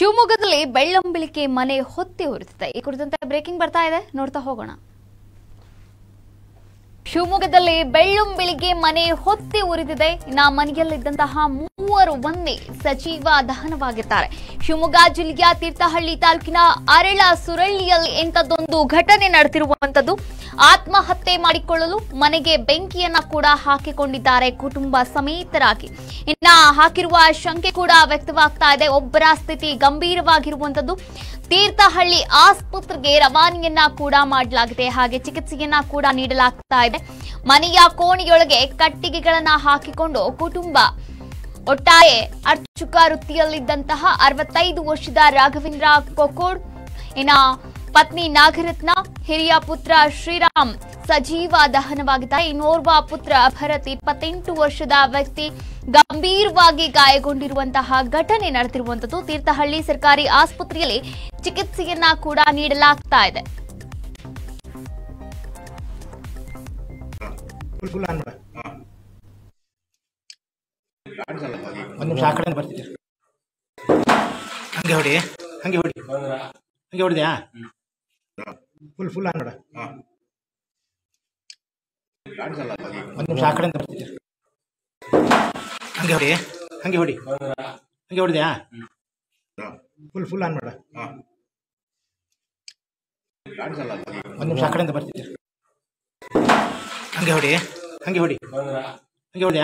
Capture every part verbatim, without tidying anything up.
ಶಿವಮೊಗ್ಗದಲ್ಲಿ ಬೆಳ್ಳಂಬೆಳಿಗ್ಗೆ ಮನೆ ಹೊತ್ತಿ ಉರಿದಿದೆ. ಈ ಕುರಿತಂತೆ ಬ್ರೇಕಿಂಗ್ ಬರ್ತಾ ಇದೆ, ನೋಡ್ತಾ ಹೋಗೋಣ. ಶಿವಮೊಗ್ಗದಲ್ಲಿ ಬೆಳ್ಳಂಬೆಳಿಗ್ಗೆ ಮನೆ ಹೊತ್ತಿ ಉರಿದಿದೆ. ಇನ್ನ ಮನೆಯಲ್ಲಿದ್ದಂತಹ ಮೂವರು ಮಂದಿ ಸಜೀವ ದಹನವಾಗಿದ್ದಾರೆ. ಶಿವಮೊಗ್ಗ ಜಿಲ್ಲೆಯ ತೀರ್ಥಹಳ್ಳಿ ತಾಲೂಕಿನ ಅರಳ ಸುರಳ್ಳಿಯಲ್ಲಿ ಇಂಥದ್ದೊಂದು ಘಟನೆ ನಡೆದಿರುವಂತದ್ದು. ಆತ್ಮಹತ್ಯೆ ಮಾಡಿಕೊಳ್ಳಲು ಮನೆಗೆ ಬೆಂಕಿಯನ್ನ ಕೂಡ ಹಾಕಿಕೊಂಡಿದ್ದಾರೆ ಕುಟುಂಬ ಸಮೇತರಾಗಿ. ಇನ್ನ ಹಾಕಿರುವ ಶಂಕೆ ಕೂಡ ವ್ಯಕ್ತವಾಗ್ತಾ ಇದೆ. ಒಬ್ಬರ ಸ್ಥಿತಿ ಗಂಭೀರವಾಗಿರುವಂತದ್ದು. ತೀರ್ಥಹಳ್ಳಿ ಆಸ್ಪತ್ರೆಗೆ ರವಾನೆಯನ್ನ ಕೂಡ ಮಾಡಲಾಗಿದೆ, ಹಾಗೆ ಚಿಕಿತ್ಸೆಯನ್ನ ಕೂಡ ನೀಡಲಾಗ್ತಾ ಇದೆ. ಮನೆಯ ಕೋಣೆಯೊಳಗೆ ಕಟ್ಟಿಗೆಗಳನ್ನ ಹಾಕಿಕೊಂಡು ಕುಟುಂಬ ಒಟ್ಟಾರೆ ಅರ್ಚಕ ವೃತ್ತಿಯಲ್ಲಿದ್ದಂತಹ ಅರವತ್ತೈದು ವರ್ಷದ ರಾಘವೇಂದ್ರ ಕೊಕೋಡ್, ಇನ್ನ ಪತ್ನಿ ನಾಗರತ್ನ, ಹಿರಿಯ ಪುತ್ರ ಶ್ರೀರಾಮ್ ಸಜೀವ ದಹನವಾಗಿದ್ದಾರೆ. ಇನ್ನೋರ್ವ ಪುತ್ರ ಭರತ್ ಇಪ್ಪತ್ತೆಂಟು ವರ್ಷದ ವ್ಯಕ್ತಿ ಗಂಭೀರವಾಗಿ ಗಾಯಗೊಂಡಿರುವಂತಹ ಘಟನೆ ನಡೆದಿರುವಂತದ್ದು. ತೀರ್ಥಹಳ್ಳಿ ಸರ್ಕಾರಿ ಆಸ್ಪತ್ರೆಯಲ್ಲಿ ಚಿಕಿತ್ಸೆಯನ್ನ ಕೂಡ ನೀಡಲಾಗ್ತಾ ಇದೆ. ಒಂದು ನಿಮಿಷ ಆ ಕಡೆ ಬರ್ತಿದ್ದೀರಿ. ಹಂಗೆ ಹೊಡಿ ಹಂಗೆ ಹೊಡಿ ಹಂಗೆ ಹೊಡಿದ್ಯಾ? ಫುಲ್ ಫುಲ್ ಆನ್ ನೋಡ. ಒಂದು ನಿಮಿಷ ಆ ಕಡೆ ಬರ್ತಿದ್ದೀರಿ. ಹಂಗೆ ಹೊಡಿ ಹಂಗೆ ಹೊಡಿ ಹಂಗೆ ಹೊಡಿದ್ಯಾ? ಫುಲ್ ಫುಲ್ ಆನ್ ನೋಡ. ಒಂದು ನಿಮಿಷ ಆ ಕಡೆಯಿಂದ ಬರ್ತಿದ್ದೀರಿ. ಹಂಗೆ ಹೊಡಿ ಹಂಗೆ ಹೊಡಿ ಹಂಗೆ ಹೊಡಿದ್ಯಾ?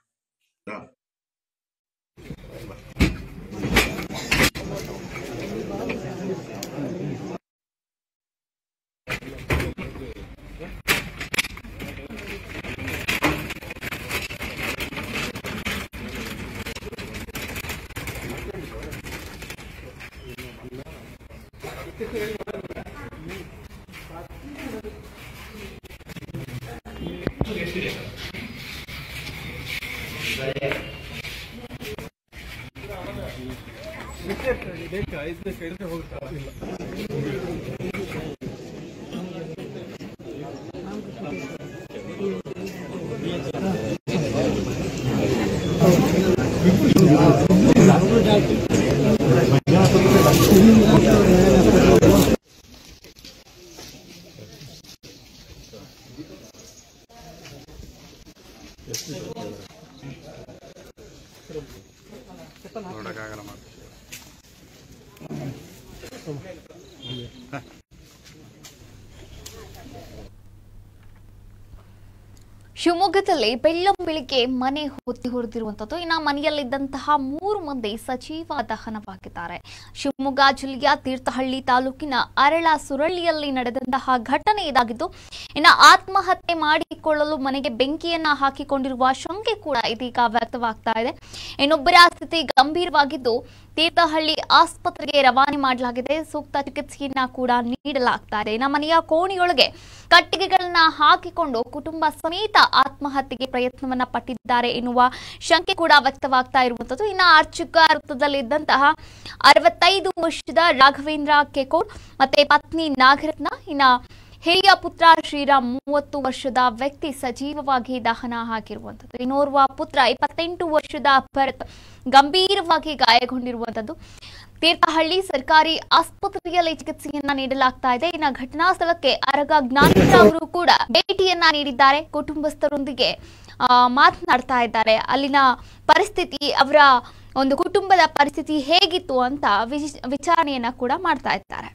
ಶಿವಮೊಗ್ಗದಲ್ಲಿ ಬೆಳ್ಳಂಬೆಳಿಗ್ಗೆ ಮನೆ ಹೊತ್ತಿ ಉರಿದಿರುವಂತದ್ದು. ಇನ್ನು ಮನೆಯಲ್ಲಿದ್ದಂತಹ ಮೂರು ಮಂದಿ ಸಜೀವ ದಹನವಾಗಿದ್ದಾರೆ. ಶಿವಮೊಗ್ಗ ಜಿಲ್ಲೆಯ ತೀರ್ಥಹಳ್ಳಿ ತಾಲೂಕಿನ ಅರಳ ಸುರಳ್ಳಿಯಲ್ಲಿ ನಡೆದಂತಹ ಘಟನೆ ಇದಾಗಿದ್ದು, ಇನ್ನು ಆತ್ಮಹತ್ಯೆ ಮಾಡಿಕೊಳ್ಳಲು ಮನೆಗೆ ಬೆಂಕಿಯನ್ನ ಹಾಕಿಕೊಂಡಿರುವ ಶಂಕೆ ಕೂಡ ಇದೀಗ ವ್ಯಕ್ತವಾಗ್ತಾ ಇದೆ. ಇನ್ನೊಬ್ಬರ ಸ್ಥಿತಿ ಗಂಭೀರವಾಗಿದ್ದು ತೀರ್ಥಹಳ್ಳಿ ಆಸ್ಪತ್ರೆಗೆ ರವಾನೆ ಮಾಡಲಾಗಿದೆ. ಸೂಕ್ತ ಚಿಕಿತ್ಸೆಯನ್ನ ಕೂಡ ನೀಡಲಾಗ್ತಾ ಇದೆ. ಇನ್ನು ಮನೆಯ ಕೋಣೆಯೊಳಗೆ ಕಟ್ಟಿಗೆಗಳನ್ನ ಹಾಕಿಕೊಂಡು ಕುಟುಂಬ ಸಮೇತ ಆತ್ಮಹತ್ಯೆಗೆ ಪ್ರಯತ್ನವನ್ನ ಪಟ್ಟಿದ್ದಾರೆ ಎನ್ನುವ ಶಂಕೆ ಕೂಡ ವ್ಯಕ್ತವಾಗ್ತಾ ಇರುವಂತದ್ದು. ಇನ್ನು ಅರ್ಚಕ ವೃತ್ತದಲ್ಲಿದ್ದಂತಹ ಅರವತ್ತೈದು ವರ್ಷದ ರಾಘವೇಂದ್ರ ಕೆಕೋಡ್ ಮತ್ತೆ ಪತ್ನಿ ನಾಗರತ್ನ, ಇನ್ನ ಹಿರಿಯ ಪುತ್ರ ಶ್ರೀರಾಮ್ ಮೂವತ್ತು ವರ್ಷದ ವ್ಯಕ್ತಿ ಸಜೀವವಾಗಿ ದಹನ ಹಾಕಿರುವಂತದ್ದು. ಇನ್ನೋರ್ವ ಪುತ್ರ ಇಪ್ಪತ್ತೆಂಟು ವರ್ಷದ ಭರತ್ ಗಂಭೀರವಾಗಿ ಗಾಯಗೊಂಡಿರುವಂತದ್ದು. ತೀರ್ಥಹಳ್ಳಿ ಸರ್ಕಾರಿ ಆಸ್ಪತ್ರೆಯಲ್ಲಿ ಚಿಕಿತ್ಸೆಯನ್ನ ನೀಡಲಾಗ್ತಾ ಇದೆ. ಇನ್ನು ಘಟನಾ ಸ್ಥಳಕ್ಕೆ ಅರಗ ಜ್ಞಾನೇಂದ್ರ ಅವರು ಕೂಡ ಭೇಟಿಯನ್ನ ನೀಡಿದ್ದಾರೆ. ಕುಟುಂಬಸ್ಥರೊಂದಿಗೆ ಮಾತನಾಡ್ತಾ ಇದ್ದಾರೆ. ಅಲ್ಲಿನ ಪರಿಸ್ಥಿತಿ, ಅವರ ಒಂದು ಕುಟುಂಬದ ಪರಿಸ್ಥಿತಿ ಹೇಗಿತ್ತು ಅಂತ ವಿಚಾರಣೆಯನ್ನ ಕೂಡ ಮಾಡ್ತಾ ಇದ್ದಾರೆ.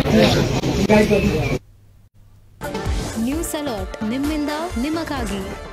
ನ್ಯೂಸ್ ಅಲರ್ಟ್ ನಿಮ್ಮಿಂದ ನಿಮಗಾಗಿ.